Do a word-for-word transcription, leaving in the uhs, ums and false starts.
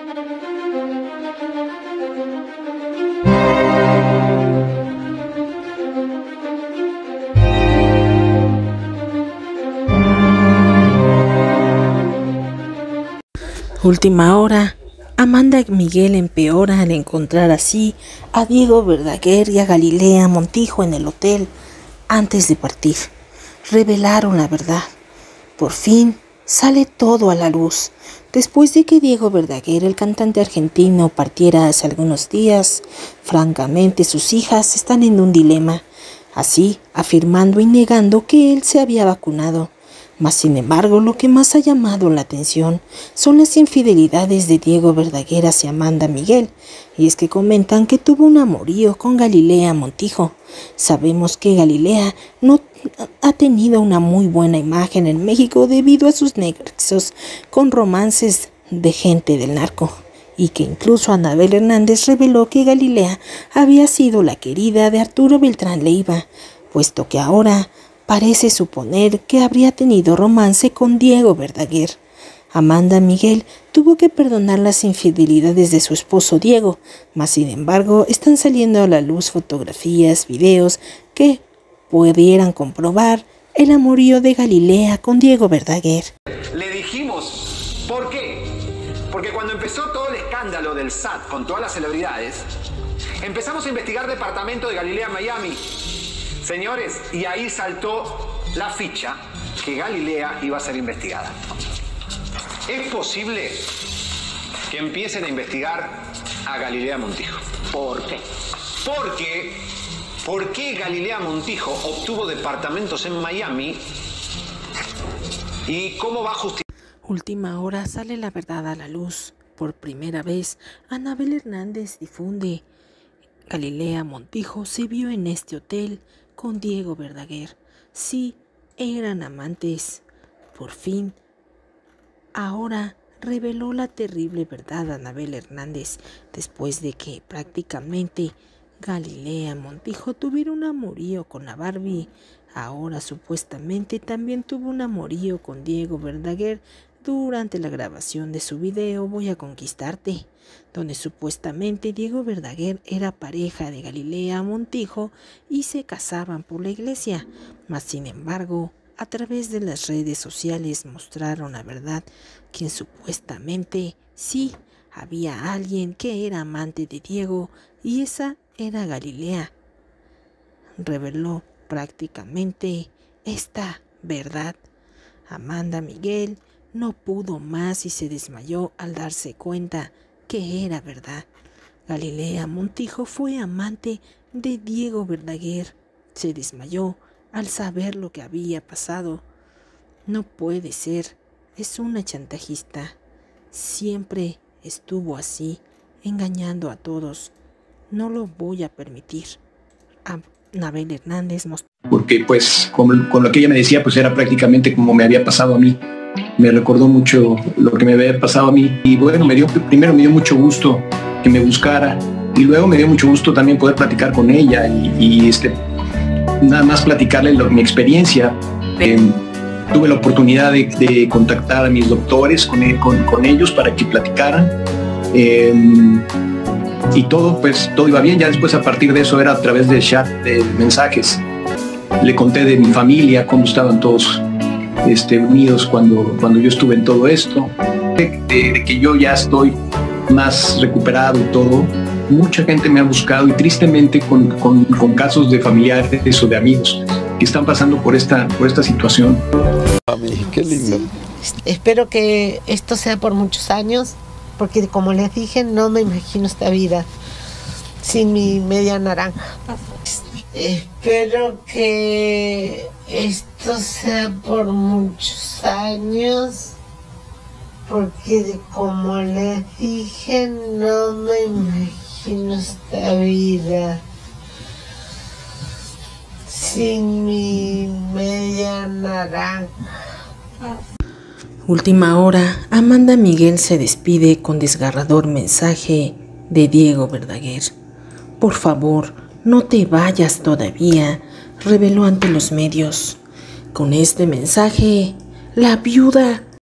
Última hora, Amanda Miguel empeora al encontrar así a Diego Verdaguer y a Galilea Montijo en el hotel antes de partir. Revelaron la verdad. Por fin sale todo a la luz. Después de que Diego Verdaguer, el cantante argentino, partiera hace algunos días, francamente sus hijas están en un dilema, así afirmando y negando que él se había vacunado. Mas, sin embargo, lo que más ha llamado la atención son las infidelidades de Diego Verdaguer hacia Amanda Miguel, y es que comentan que tuvo un amorío con Galilea Montijo. Sabemos que Galilea no ha tenido una muy buena imagen en México debido a sus nexos con romances de gente del narco, y que incluso Anabel Hernández reveló que Galilea había sido la querida de Arturo Beltrán Leiva, puesto que ahora parece suponer que habría tenido romance con Diego Verdaguer. Amanda Miguel tuvo que perdonar las infidelidades de su esposo Diego, mas sin embargo están saliendo a la luz fotografías, videos que pudieran comprobar el amorío de Galilea con Diego Verdaguer. Le dijimos, ¿por qué? Porque cuando empezó todo el escándalo del S A T con todas las celebridades, empezamos a investigar departamento de Galilea Miami. Señores, y ahí saltó la ficha que Galilea iba a ser investigada. Es posible que empiecen a investigar a Galilea Montijo. ¿Por qué? Porque, ¿por qué Galilea Montijo obtuvo departamentos en Miami? ¿Y cómo va a justificar? Última hora sale la verdad a la luz. Por primera vez, Anabel Hernández difunde: Galilea Montijo se vio en este hotel con Diego Verdaguer. Sí, eran amantes. Por fin, ahora reveló la terrible verdad a Anabel Hernández, después de que prácticamente Galilea Montijo tuviera un amorío con la Barbie. Ahora supuestamente también tuvo un amorío con Diego Verdaguer durante la grabación de su video Voy a Conquistarte, donde supuestamente Diego Verdaguer era pareja de Galilea Montijo y se casaban por la iglesia. Mas sin embargo, a través de las redes sociales mostraron la verdad, quien supuestamente sí había alguien que era amante de Diego, y esa era Galilea. Reveló prácticamente esta verdad. Amanda Miguel no pudo más y se desmayó al darse cuenta que era verdad. Galilea Montijo fue amante de Diego Verdaguer. Se desmayó al saber lo que había pasado. No puede ser, es una chantajista. Siempre estuvo así, engañando a todos. No lo voy a permitir. Anabel Hernández mostró. Porque pues con, con lo que ella me decía, pues era prácticamente como me había pasado a mí. Me recordó mucho lo que me había pasado a mí. Y bueno, me dio, primero me dio mucho gusto que me buscara, y luego me dio mucho gusto también poder platicar con ella y, y este, nada más platicarle lo, mi experiencia. Eh, tuve la oportunidad de, de contactar a mis doctores con, con, con ellos para que platicaran. Eh, y todo, pues todo iba bien. Ya después, a partir de eso, era a través de chat, de mensajes. Le conté de mi familia, cómo estaban todos este, unidos cuando, cuando yo estuve en todo esto, de, de, de que yo ya estoy más recuperado y todo. Mucha gente me ha buscado, y tristemente con, con, con casos de familiares o de amigos que están pasando por esta, por esta situación. Mami, qué lindo. Sí. Espero que esto sea por muchos años, porque como les dije, no me imagino esta vida sin mi media naranja. Espero que esto sea por muchos años, porque como les dije, no me imagino esta vida sin mi media naranja. Última hora, Amanda Miguel se despide con desgarrador mensaje de Diego Verdaguer. Por favor, no te vayas todavía, reveló ante los medios. Con este mensaje, la viuda